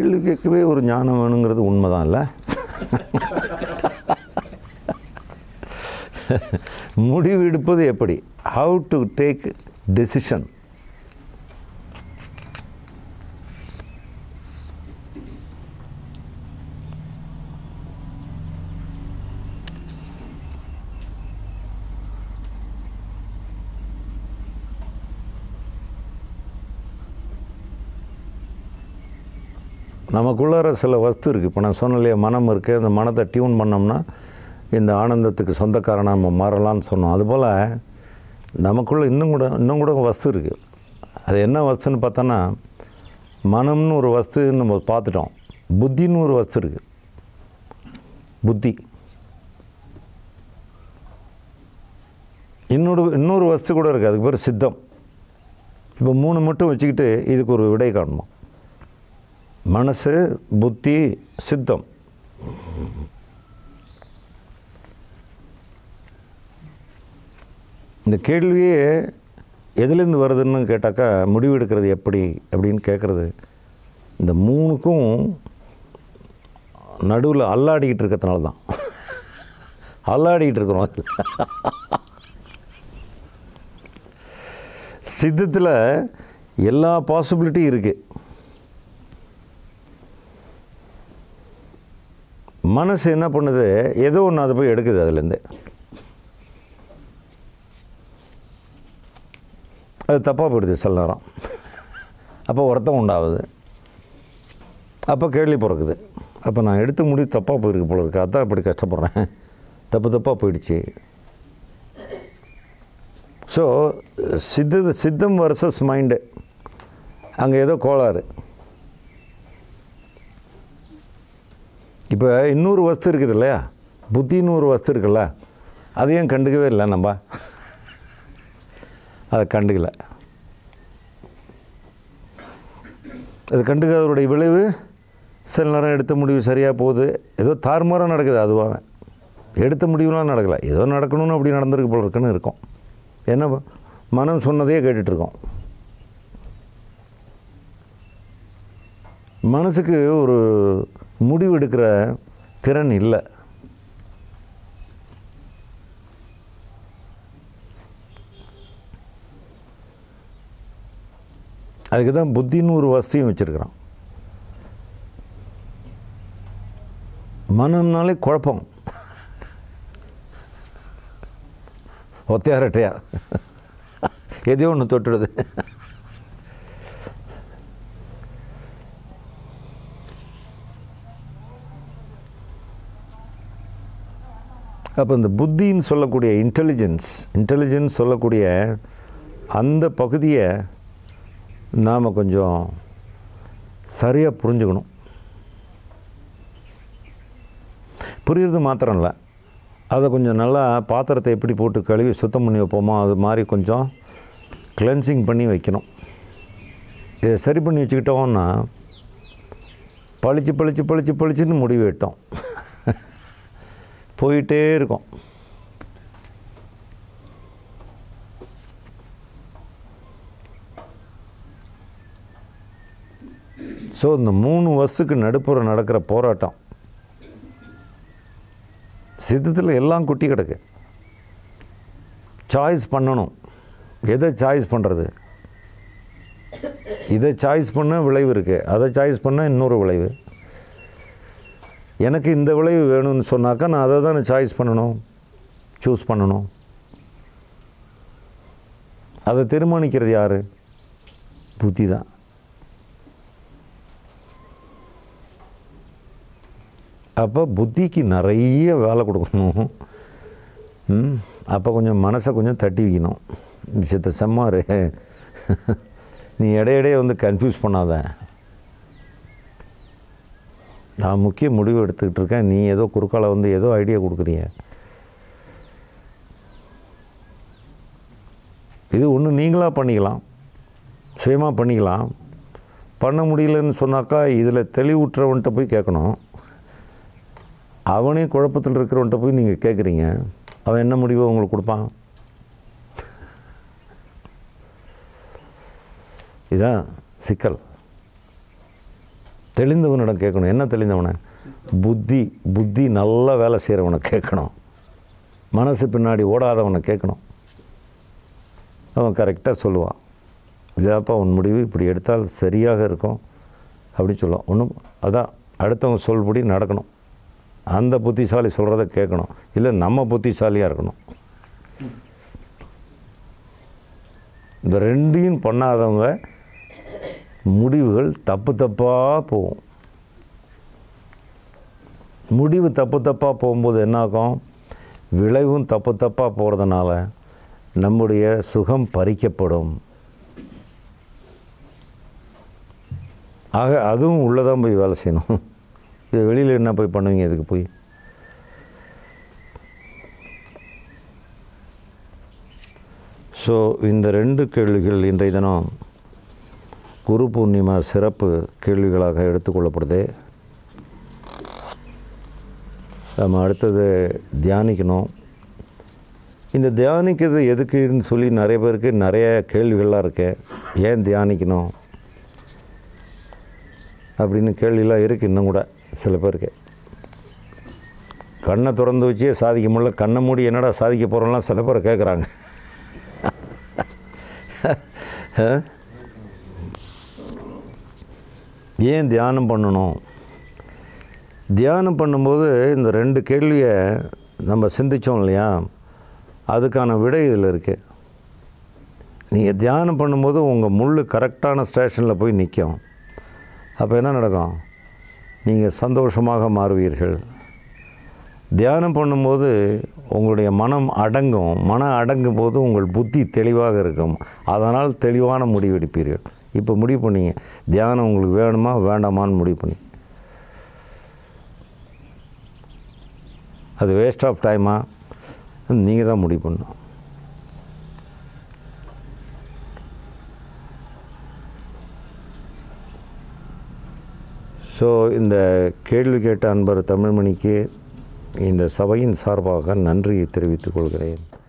கேள்வி கேட்கவே ஒரு ஞானம் வேணுங்கிறது உண்மைதான் இல்லை? முடிவு எடுப்பது எப்படி? How to take decision. நமக்குள்ளார சில வஸ்து இருக்குது. இப்போ நான் சொன்ன இல்லையா, மனம் இருக்குது. அந்த மனத்தை டியூன் பண்ணோம்னா இந்த ஆனந்தத்துக்கு சொந்தக்காரனாக நம்ம மாறலாம்னு சொன்னோம். அதுபோல் நமக்குள்ளே இன்னும் கூட வஸ்து இருக்குது. அது என்ன வஸ்துன்னு பார்த்தோன்னா, மனம்னு ஒரு வஸ்துன்னு நம்ம பார்த்துட்டோம். புத்தின்னு ஒரு வஸ்து இருக்குது. புத்தி. இன்னொரு வஸ்து கூட இருக்குது, அதுக்கு பேர் சித்தம். இப்போ 3 மட்டும் வச்சுக்கிட்டு இதுக்கு ஒரு விடை காணணும். மனசு, புத்தி, சித்தம். இந்த கேள்வியே எதுலேருந்து வருதுன்னு கேட்டாக்கா, முடிவு எடுக்கிறது எப்படி அப்படின்னு கேட்குறது, இந்த 3க்கும் நடுவில் அல்லாடிக்கிட்டு இருக்கிறதுனால தான். அல்லாடிக்கிட்டு இருக்கிறோம். சித்தத்தில் எல்லா பாசிபிலிட்டியும் இருக்குது. மனசு என்ன பண்ணுது, ஏதோ ஒன்று அதை போய் எடுக்குது அதுலேருந்து. அது தப்பாக போயிடுது சில நேரம். அப்போ வருத்தம் உண்டாகுது. அப்போ கேள்வி பிறக்குது, அப்போ நான் எடுத்து முடிவு தப்பாக போயிருக்கு போல இருக்கு, அதான் இப்படி கஷ்டப்படுறேன், தப்பாக போயிடுச்சு. ஸோ சித்தம் வர்சஸ் மைண்டு, அங்கே ஏதோ கோளாறு. இப்போ இன்னொரு வஸ்து இருக்குது இல்லையா, புத்தின்னு ஒரு வஸ்து இருக்குல்ல, அதையும் கண்டுக்கவே இல்லை நம்ம. அதை கண்டுக்கலை. அது கண்டுக்காதவருடைய விளைவு சில நேரம் எடுத்த முடிவு சரியாக போகுது, ஏதோ தாறுமாறாக நடக்குது. அதுவாக எடுத்த முடிவுலாம் நடக்கலை, ஏதோ நடக்கணும்னு அப்படி நடந்திருக்கு போல இருக்குன்னு இருக்கும். என்ன மனம் சொன்னதையே கேட்டுட்ருக்கோம். மனசுக்கு ஒரு முடிவு எடுக்கிற திறன் இல்லை. அதுக்கு தான் புத்தின்னு ஒரு வசதியும் வச்சுருக்கிறான். மனம்னாலே குழப்பம், ஒத்தையாரட்டையா எதையோ ஒன்று தொட்டுடுது. அப்போ இந்த புத்தின்னு சொல்லக்கூடிய இன்டெலிஜென்ஸ் சொல்லக்கூடிய அந்த பகுதியை நாம் கொஞ்சம் சரியாக புரிஞ்சுக்கணும். புரியுறது மாத்திரம் இல்லை, அதை கொஞ்சம் நல்லா பாத்திரத்தை எப்படி போட்டு கழுவி சுத்தம் பண்ணி வைப்போமோ அது மாதிரி கொஞ்சம் கிளென்சிங் பண்ணி வைக்கணும். இதை சரி பண்ணி வச்சுக்கிட்டோம்னா பளிச்சுன்னு முடிவு விட்டோம், போயிட்டே இருக்கும். ஸோ இந்த 3 வஸ்துக்கு நடுப்புற நடக்கிற போராட்டம். சித்தத்தில் எல்லாம் குட்டி கிடக்கு. சாய்ஸ் பண்ணணும். எதை சாய்ஸ் பண்ணுறது? இதை சாய்ஸ் பண்ண விளைவு இருக்குது, அதை சாய்ஸ் பண்ண இன்னொரு விளைவு. எனக்கு இந்த விளைவு வேணும்னு சொன்னாக்கா நான் அதை தான் சாய்ஸ் பண்ணணும், சூஸ் பண்ணணும். அதை தீர்மானிக்கிறது யார்? புத்தி தான். அப்போ புத்திக்கு நிறைய வேலை கொடுக்கணும். அப்போ கொஞ்சம் மனசை கொஞ்சம் தட்டி வைக்கணும். விஷயத்தை செம்மாரு, நீ இடையிடையே வந்து கன்ஃபியூஸ் பண்ணாத, நான் முக்கிய முடிவு எடுத்துக்கிட்டு இருக்கேன், நீ ஏதோ குறுக்கால வந்து ஏதோ ஐடியா கொடுக்குறீங்க. இது ஒன்று நீங்களாக பண்ணிக்கலாம், சுயமாக பண்ணிக்கலாம். பண்ண முடியலன்னு சொன்னாக்கா இதில் தெளிவுற்றவன்கிட்ட போய் கேட்கணும். அவனே குழப்பத்தில் இருக்கிறவன்கிட்ட போய் நீங்கள் கேட்குறீங்க, அவன் என்ன முடிவை உங்களுக்கு கொடுப்பான்? இதுதான் சிக்கல். தெளிந்தவனிடம் கேட்கணும். என்ன தெளிந்தவனை? புத்தி நல்லா வேலை செய்கிறவனை கேட்கணும். மனசு பின்னாடி ஓடாதவனை கேட்கணும். அவன் கரெக்டாக சொல்லுவான், இதாப்பா உன் முடிவு, இப்படி எடுத்தால் சரியாக இருக்கும் அப்படின்னு சொல்லுவான். ஒன்றும் அதான் அடுத்தவங்க சொல்படி நடக்கணும். அந்த புத்திசாலி சொல்கிறத கேட்கணும். இல்லை நம்ம புத்திசாலியாக இருக்கணும். இந்த ரெண்டையும் பண்ணாதவங்க முடிவுகள் தப்பாக போகும். முடிவு தப்பாக போகும்போது என்னாகும்? விளைவும் தப்பாக போகிறதுனால நம்முடைய சுகம் பறிக்கப்படும். ஆக அதுவும் உள்ளதான் போய் வேலை செய்யணும். இது வெளியில் என்ன போய் பண்ணுவீங்க? இதுக்கு போய் ஸோ இந்த 2 கேள்விகள் இன்றைய தினம் குரு பூர்ணிமா சிறப்பு கேள்விகளாக எடுத்துக்கொள்ளப்படுது. நம்ம அடுத்தது தியானிக்கணும். இந்த தியானிக்கிறது எதுக்குன்னு சொல்லி நிறைய பேருக்கு நிறைய கேள்விகள்லாம் இருக்கு. ஏன் தியானிக்கணும் அப்படின்னு கேள்வியெல்லாம் இருக்குது. இன்னும் கூட சில பேருக்கு கண்ணை திறந்து வச்சே சாதிக்க முடியல, கண்ணை மூடி என்னடா சாதிக்க போகிறோம்லாம் சில பேர் கேட்குறாங்க. ஏன் தியானம் பண்ணணும்? தியானம் பண்ணும்போது இந்த 2 கேள்வியை நம்ம சிந்தித்தோம் இல்லையா, அதுக்கான விடை இதில் இருக்குது. நீங்கள் தியானம் பண்ணும்போது உங்கள் முள் கரெக்டான ஸ்டேஷனில் போய் நிற்கும். அப்போ என்ன நடக்கும்? நீங்கள் சந்தோஷமாக மாறுவீர்கள். தியானம் பண்ணும்போது உங்களுடைய மனம் அடங்கும். மனம் அடங்கும் போது உங்கள் புத்தி தெளிவாக இருக்கும். அதனால் தெளிவான முடிவெடுப்பீர்கள். இப்போ முடிவு பண்ணிங்க, தியானம் உங்களுக்கு வேணுமா வேண்டாமான்னு முடிவு பண்ணி. அது வேஸ்ட் ஆஃப் டைமா நீங்கள் தான் முடிவு பண்ணணும். ஸோ இந்த கேள்வி கேட்ட அன்பர் தமிழ்மணிக்கு இந்த சபையின் சார்பாக நன்றியை தெரிவித்துக் கொள்கிறேன்.